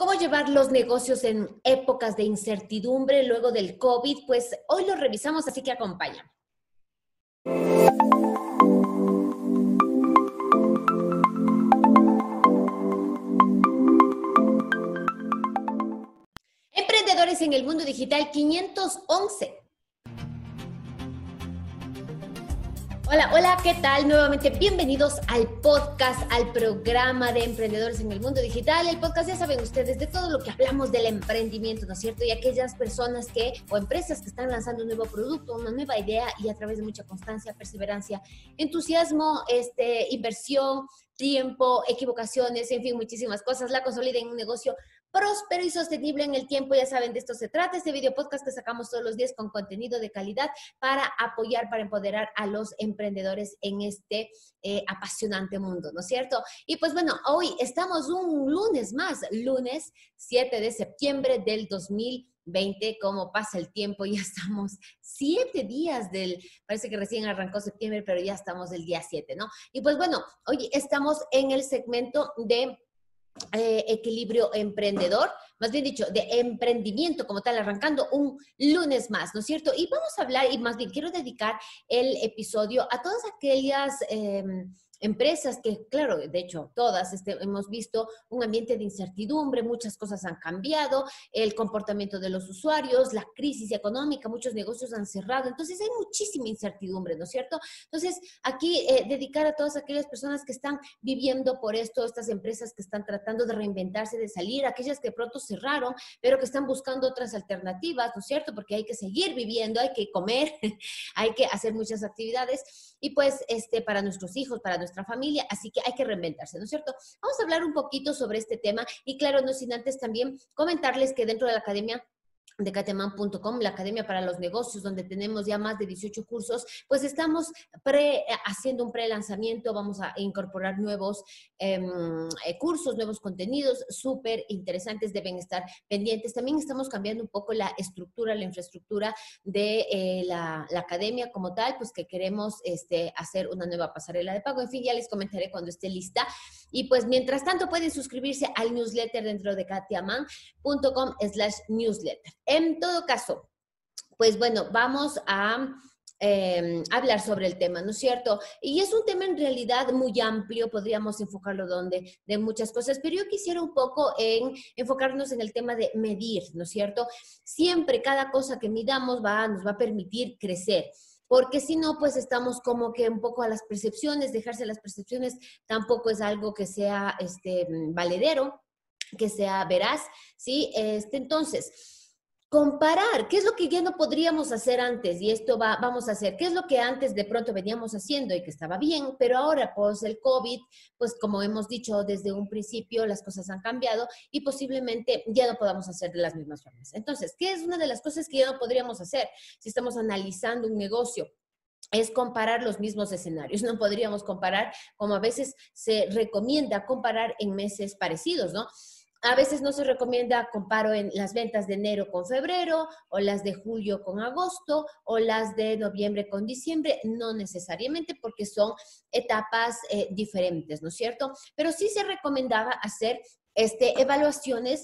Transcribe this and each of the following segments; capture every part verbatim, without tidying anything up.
¿Cómo llevar los negocios en épocas de incertidumbre luego del COVID? Pues hoy lo revisamos, así que acompáñame. Emprendedores en el mundo digital quinientos once. Hola, hola, ¿qué tal? Nuevamente bienvenidos al podcast, al programa de Emprendedores en el Mundo Digital. El podcast, ya saben ustedes, de todo lo que hablamos del emprendimiento, ¿no es cierto? Y aquellas personas que, o empresas que están lanzando un nuevo producto, una nueva idea y a través de mucha constancia, perseverancia, entusiasmo, este, inversión, tiempo, equivocaciones, en fin, muchísimas cosas, la consoliden en un negocio próspero y sostenible en el tiempo. Ya saben, de esto se trata este video podcast que sacamos todos los días con contenido de calidad para apoyar, para empoderar a los emprendedores en este eh, apasionante mundo, ¿no es cierto? Y pues bueno, hoy estamos un lunes más, lunes siete de septiembre del dos mil veinte. Cómo pasa el tiempo, ya estamos siete días del, parece que recién arrancó septiembre, pero ya estamos del día siete, ¿no? Y pues bueno, hoy estamos en el segmento de Eh, equilibrio emprendedor, más bien dicho, de emprendimiento como tal, arrancando un lunes más, ¿no es cierto? Y vamos a hablar, y más bien quiero dedicar el episodio a todas aquellas eh, empresas que, claro, de hecho, todas este, hemos visto un ambiente de incertidumbre, muchas cosas han cambiado, el comportamiento de los usuarios, la crisis económica, muchos negocios han cerrado, entonces hay muchísima incertidumbre, ¿no es cierto? Entonces, aquí eh, dedicar a todas aquellas personas que están viviendo por esto, estas empresas que están tratando de reinventarse, de salir, aquellas que pronto cerraron, pero que están buscando otras alternativas, ¿no es cierto? Porque hay que seguir viviendo, hay que comer, hay que hacer muchas actividades, y pues este, para nuestros hijos, para nuestra familia, así que hay que reinventarse, ¿no es cierto? Vamos a hablar un poquito sobre este tema, y claro, no sin antes también comentarles que dentro de la academia de cateman punto com, la Academia para los Negocios, donde tenemos ya más de dieciocho cursos, pues estamos pre, haciendo un pre-lanzamiento, vamos a incorporar nuevos eh, cursos, nuevos contenidos súper interesantes, deben estar pendientes. También estamos cambiando un poco la estructura, la infraestructura de eh, la, la academia como tal, pues que queremos este, hacer una nueva pasarela de pago. En fin, ya les comentaré cuando esté lista. Y pues mientras tanto pueden suscribirse al newsletter dentro de cateman punto com slash newsletter. En todo caso, pues bueno, vamos a eh, hablar sobre el tema, ¿no es cierto? Y es un tema en realidad muy amplio, podríamos enfocarlo donde, de muchas cosas, pero yo quisiera un poco en enfocarnos en el tema de medir, ¿no es cierto? Siempre cada cosa que midamos va, nos va a permitir crecer. Porque si no, pues estamos como que un poco a las percepciones, dejarse las percepciones tampoco es algo que sea este, valedero, que sea veraz, ¿sí? Este, entonces, comparar, ¿qué es lo que ya no podríamos hacer antes? Y esto va, vamos a hacer, ¿qué es lo que antes de pronto veníamos haciendo y que estaba bien, pero ahora, pues el COVID, pues como hemos dicho desde un principio, las cosas han cambiado y posiblemente ya no podamos hacer de las mismas formas. Entonces, ¿qué es una de las cosas que ya no podríamos hacer si estamos analizando un negocio? Es comparar los mismos escenarios. No podríamos comparar como a veces se recomienda comparar en meses parecidos, ¿no? A veces no se recomienda comparo en las ventas de enero con febrero, o las de julio con agosto, o las de noviembre con diciembre, no necesariamente porque son etapas eh, diferentes, ¿no es cierto? Pero sí se recomendaba hacer este, evaluaciones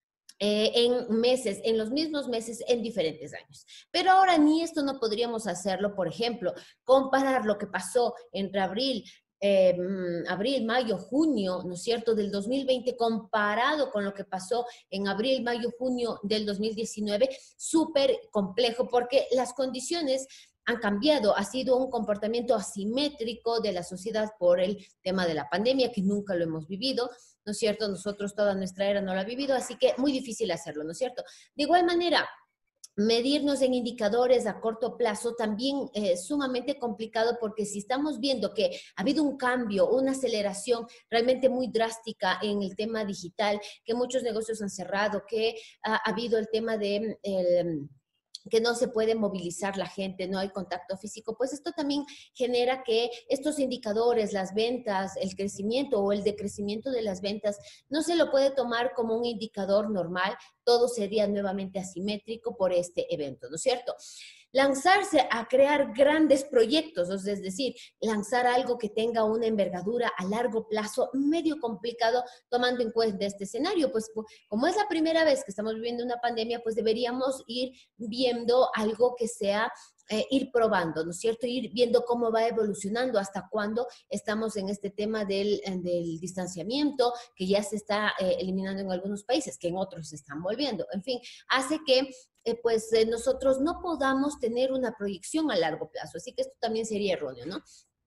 Eh, en meses, en los mismos meses, en diferentes años. Pero ahora ni esto no podríamos hacerlo. Por ejemplo, comparar lo que pasó entre abril, eh, abril, mayo, junio, ¿no es cierto?, del dos mil veinte comparado con lo que pasó en abril, mayo, junio del dos mil diecinueve, súper complejo porque las condiciones han cambiado, ha sido un comportamiento asimétrico de la sociedad por el tema de la pandemia, que nunca lo hemos vivido, ¿no es cierto? Nosotros toda nuestra era no lo ha vivido, así que muy difícil hacerlo, ¿no es cierto? De igual manera, medirnos en indicadores a corto plazo también es eh, sumamente complicado, porque si estamos viendo que ha habido un cambio, una aceleración realmente muy drástica en el tema digital, que muchos negocios han cerrado, que ha, ha habido el tema de... El, que no se puede movilizar la gente, no hay contacto físico, pues esto también genera que estos indicadores, las ventas, el crecimiento o el decrecimiento de las ventas, no se lo puede tomar como un indicador normal, todo sería nuevamente asimétrico por este evento, ¿no es cierto? lanzarse a crear grandes proyectos, es decir, lanzar algo que tenga una envergadura a largo plazo, medio complicado, tomando en cuenta este escenario. Pues como es la primera vez que estamos viviendo una pandemia, pues deberíamos ir viendo algo que sea Eh, ir probando, ¿no es cierto? Ir viendo cómo va evolucionando, hasta cuándo estamos en este tema del, del distanciamiento, que ya se está eh, eliminando en algunos países, que en otros se están volviendo. En fin, hace que eh, pues eh, nosotros no podamos tener una proyección a largo plazo. Así que esto también sería erróneo, ¿no?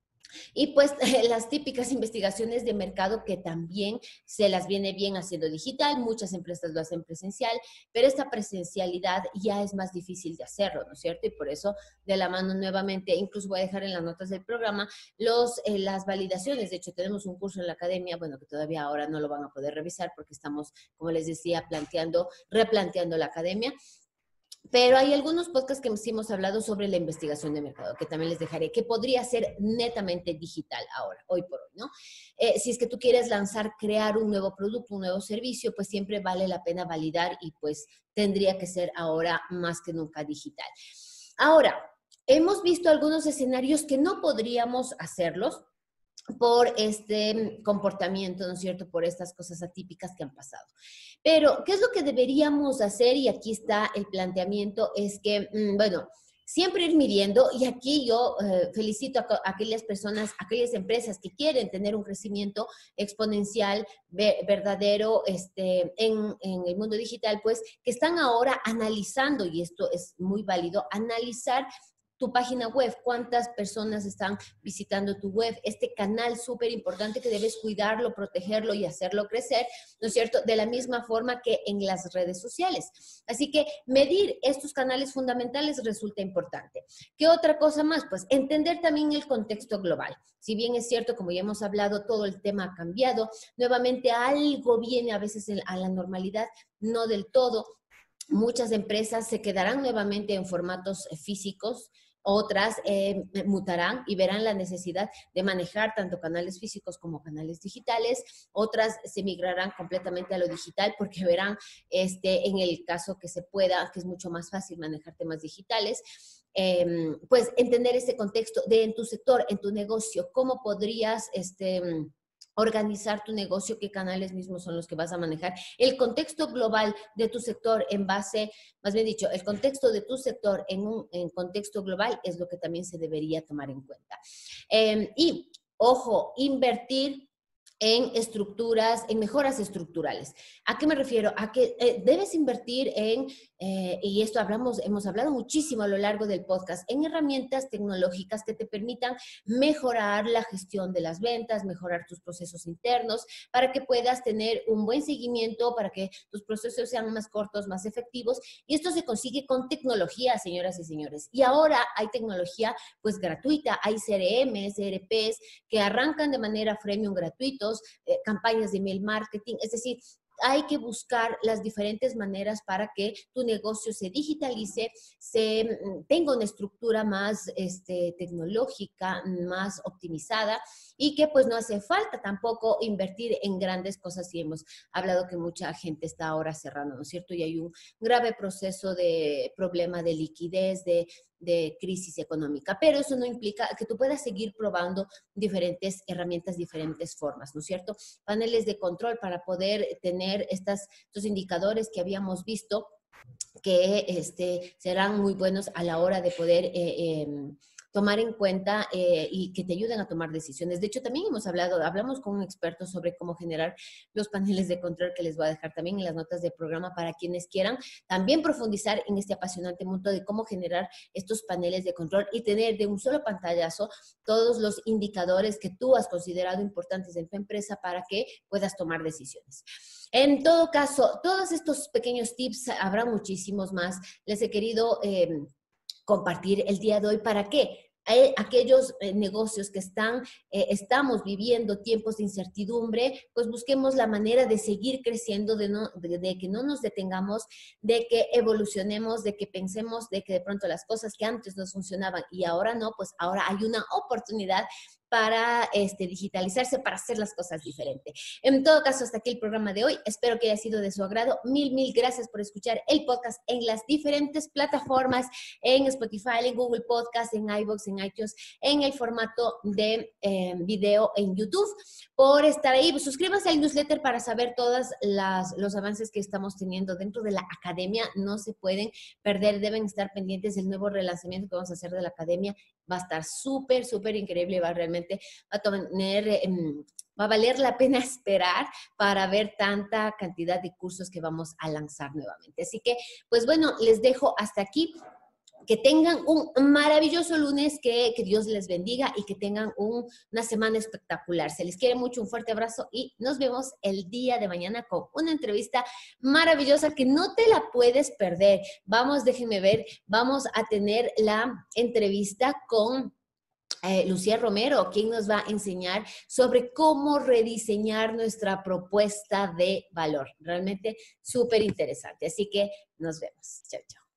Y pues las típicas investigaciones de mercado que también se las viene bien haciendo digital, muchas empresas lo hacen presencial, pero esta presencialidad ya es más difícil de hacerlo, ¿no es cierto? Y por eso de la mano nuevamente, incluso voy a dejar en las notas del programa los, eh, las validaciones. De hecho, tenemos un curso en la academia, bueno, que todavía ahora no lo van a poder revisar porque estamos, como les decía, planteando, replanteando la academia. Pero hay algunos podcasts que sí hemos hablado sobre la investigación de mercado, que también les dejaré, que podría ser netamente digital ahora, hoy por hoy, ¿no? Eh, si es que tú quieres lanzar, crear un nuevo producto, un nuevo servicio, pues siempre vale la pena validar y pues tendría que ser ahora más que nunca digital. Ahora, hemos visto algunos escenarios que no podríamos hacerlos por este comportamiento, ¿no es cierto? Por estas cosas atípicas que han pasado. Pero, ¿qué es lo que deberíamos hacer? Y aquí está el planteamiento, es que, bueno, siempre ir midiendo, y aquí yo eh, felicito a, a aquellas personas, a aquellas empresas que quieren tener un crecimiento exponencial, ver, verdadero, este, en, en el mundo digital, pues, que están ahora analizando, y esto es muy válido, analizar tu página web, cuántas personas están visitando tu web, este canal súper importante que debes cuidarlo, protegerlo y hacerlo crecer, ¿no es cierto? De la misma forma que en las redes sociales. Así que medir estos canales fundamentales resulta importante. ¿Qué otra cosa más? Pues entender también el contexto global. Si bien es cierto, como ya hemos hablado, todo el tema ha cambiado, nuevamente algo viene a veces a la normalidad, no del todo. Muchas empresas se quedarán nuevamente en formatos físicos, otras eh, mutarán y verán la necesidad de manejar tanto canales físicos como canales digitales, otras se migrarán completamente a lo digital porque verán, este, en el caso que se pueda, que es mucho más fácil manejar temas digitales, eh, pues entender ese contexto de en tu sector, en tu negocio, cómo podrías, este, organizar tu negocio, qué canales mismos son los que vas a manejar, el contexto global de tu sector en base, más bien dicho, el contexto de tu sector en un en contexto global es lo que también se debería tomar en cuenta. Eh, y, ojo, invertir en estructuras, en mejoras estructurales. ¿A qué me refiero? A que eh, debes invertir en, eh, y esto hablamos, hemos hablado muchísimo a lo largo del podcast, en herramientas tecnológicas que te permitan mejorar la gestión de las ventas, mejorar tus procesos internos, para que puedas tener un buen seguimiento, para que tus procesos sean más cortos, más efectivos. Y esto se consigue con tecnología, señoras y señores. Y ahora hay tecnología pues gratuita, hay C R M, C R Ps que arrancan de manera freemium gratuito, Eh, campañas de email marketing, es decir, hay que buscar las diferentes maneras para que tu negocio se digitalice, se tenga una estructura más este, tecnológica, más optimizada y que pues no hace falta tampoco invertir en grandes cosas y hemos hablado que mucha gente está ahora cerrando, ¿no es cierto? Y hay un grave proceso de problema de liquidez, de de crisis económica, pero eso no implica que tú puedas seguir probando diferentes herramientas, diferentes formas, ¿no es cierto? Paneles de control para poder tener estas, estos indicadores que habíamos visto que este, serán muy buenos a la hora de poder eh, eh, tomar en cuenta eh, y que te ayuden a tomar decisiones. De hecho, también hemos hablado, hablamos con un experto sobre cómo generar los paneles de control que les voy a dejar también en las notas del programa para quienes quieran también profundizar en este apasionante mundo de cómo generar estos paneles de control y tener de un solo pantallazo todos los indicadores que tú has considerado importantes en tu empresa para que puedas tomar decisiones. En todo caso, todos estos pequeños tips, habrá muchísimos más, les he querido eh, compartir el día de hoy. ¿Para qué? Hay aquellos eh, negocios que están, eh, estamos viviendo tiempos de incertidumbre, pues busquemos la manera de seguir creciendo, de, no, de, de que no nos detengamos, de que evolucionemos, de que pensemos de que de pronto las cosas que antes nos funcionaban y ahora no, pues ahora hay una oportunidad para este, digitalizarse, para hacer las cosas diferentes. En todo caso, hasta aquí el programa de hoy. Espero que haya sido de su agrado. Mil, mil gracias por escuchar el podcast en las diferentes plataformas, en Spotify, en Google Podcast, en iVoox, en iTunes, en el formato de eh, video en YouTube, por estar ahí. Suscríbanse al newsletter para saber todos los avances que estamos teniendo dentro de la academia. No se pueden perder, deben estar pendientes del nuevo relanzamiento que vamos a hacer de la academia. Va a estar súper, súper increíble, va realmente a tener... Eh, va a valer la pena esperar para ver tanta cantidad de cursos que vamos a lanzar nuevamente. Así que, pues bueno, les dejo hasta aquí. Que tengan un maravilloso lunes, que, que Dios les bendiga y que tengan un, una semana espectacular. Se les quiere mucho, un fuerte abrazo y nos vemos el día de mañana con una entrevista maravillosa que no te la puedes perder. Vamos, déjenme ver, vamos a tener la entrevista con Eh, Lucía Romero, quien nos va a enseñar sobre cómo rediseñar nuestra propuesta de valor. Realmente súper interesante. Así que nos vemos. Chao, chao.